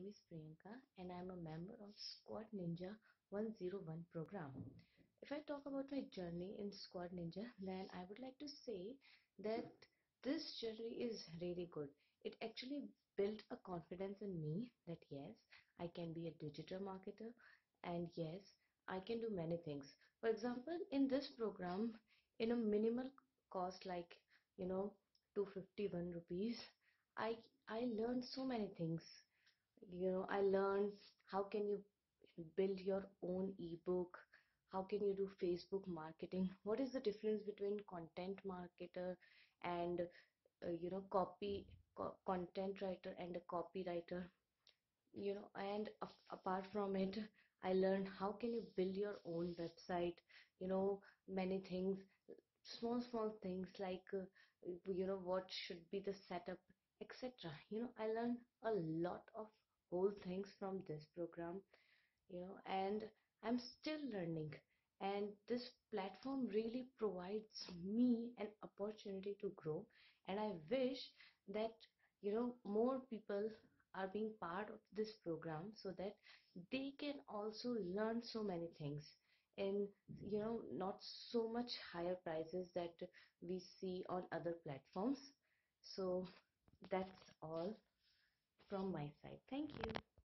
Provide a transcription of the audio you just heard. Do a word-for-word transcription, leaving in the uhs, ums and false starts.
is Priyanka and I am a member of Squad Ninja one oh one program. If I talk about my journey in Squad Ninja, then I would like to say that this journey is really good. It actually built a confidence in me that yes, I can be a digital marketer and yes, I can do many things. For example, in this program, in a minimal cost like, you know, two hundred fifty-one rupees, I I learned so many things. You know, I learned how can you build your own ebook, how can you do Facebook marketing, what is the difference between content marketer and uh, you know copy co content writer and a copywriter, you know, and a- apart from it, I learned how can you build your own website, you know, many things, small small things like uh, you know what should be the setup, etc. You know, I learned a lot of whole things from this program, you know, and I'm still learning, and this platform really provides me an opportunity to grow, and I wish that, you know, more people are being part of this program so that they can also learn so many things in, you know, not so much higher prices that we see on other platforms. So that's all from my side. Thank you.